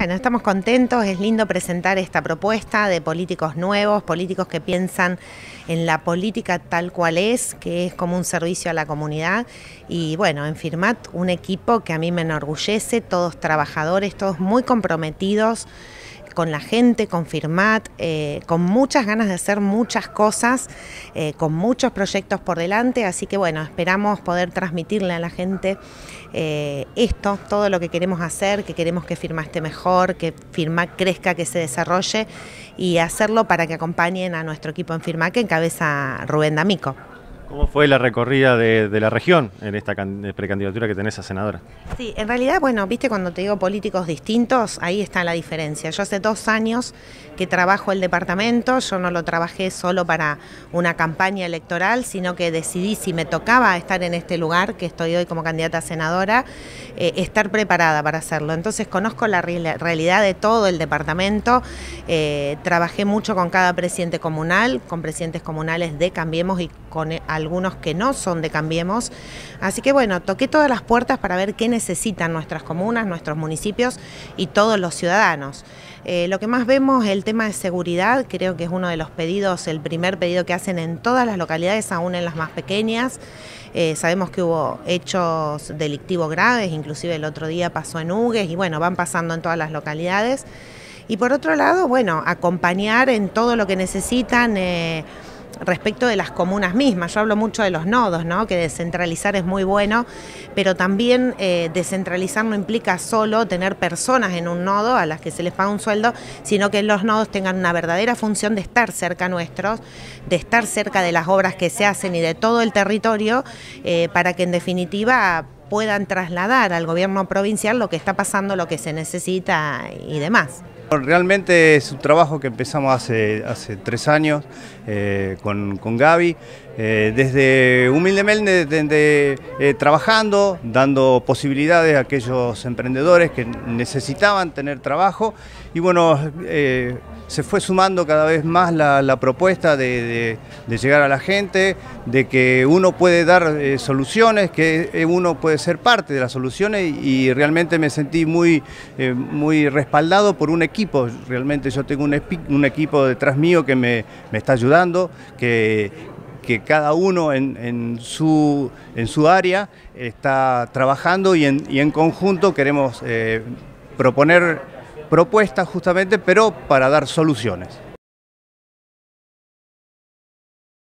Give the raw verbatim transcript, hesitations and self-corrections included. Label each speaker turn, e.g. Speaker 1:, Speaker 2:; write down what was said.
Speaker 1: Bueno, estamos contentos, es lindo presentar esta propuesta de políticos nuevos, políticos que piensan en la política tal cual es, que es como un servicio a la comunidad. Y bueno, en Firmat un equipo que a mí me enorgullece, todos trabajadores, todos muy comprometidos con la gente, con Firmat, eh, con muchas ganas de hacer muchas cosas, eh, con muchos proyectos por delante, así que bueno, esperamos poder transmitirle a la gente eh, esto, todo lo que queremos hacer, que queremos que Firmat esté mejor, que Firmat crezca, que se desarrolle y hacerlo para que acompañen a nuestro equipo en Firmat que encabeza Rubén D'Amico.
Speaker 2: ¿Cómo fue la recorrida de, de la región en esta precandidatura que tenés a senadora?
Speaker 1: Sí, en realidad, bueno, viste cuando te digo políticos distintos, ahí está la diferencia. Yo hace dos años que trabajo el departamento, yo no lo trabajé solo para una campaña electoral, sino que decidí, si me tocaba estar en este lugar, que estoy hoy como candidata a senadora, eh, estar preparada para hacerlo. Entonces conozco la re realidad de todo el departamento, eh, trabajé mucho con cada presidente comunal, con presidentes comunales de Cambiemos y con algunos que no son de Cambiemos, así que bueno, toqué todas las puertas para ver qué necesitan nuestras comunas, nuestros municipios y todos los ciudadanos. Eh, lo que más vemos es el tema de seguridad, creo que es uno de los pedidos, el primer pedido que hacen en todas las localidades, aún en las más pequeñas. Eh, sabemos que hubo hechos delictivos graves, inclusive el otro día pasó en Hugues y bueno, van pasando en todas las localidades. Y por otro lado, bueno, acompañar en todo lo que necesitan, eh, respecto de las comunas mismas. Yo hablo mucho de los nodos, ¿no? Que descentralizar es muy bueno, pero también eh, descentralizar no implica solo tener personas en un nodo a las que se les paga un sueldo, sino que los nodos tengan una verdadera función de estar cerca nuestros, de estar cerca de las obras que se hacen y de todo el territorio, eh, para que en definitiva puedan trasladar al gobierno provincial lo que está pasando, lo que se necesita y demás.
Speaker 3: Realmente es un trabajo que empezamos hace, hace tres años eh, con, con Gaby, eh, desde humildemente de, de, eh, trabajando, dando posibilidades a aquellos emprendedores que necesitaban tener trabajo y bueno, eh, se fue sumando cada vez más la, la propuesta de, de, de llegar a la gente, de que uno puede dar eh, soluciones, que uno puede ser parte de las soluciones y, y realmente me sentí muy, eh, muy respaldado por un equipo. Realmente yo tengo un, un equipo detrás mío que me, me está ayudando, que, que cada uno en, en, su, en su área está trabajando y en, y en conjunto queremos eh, proponer propuestas justamente, pero para dar soluciones.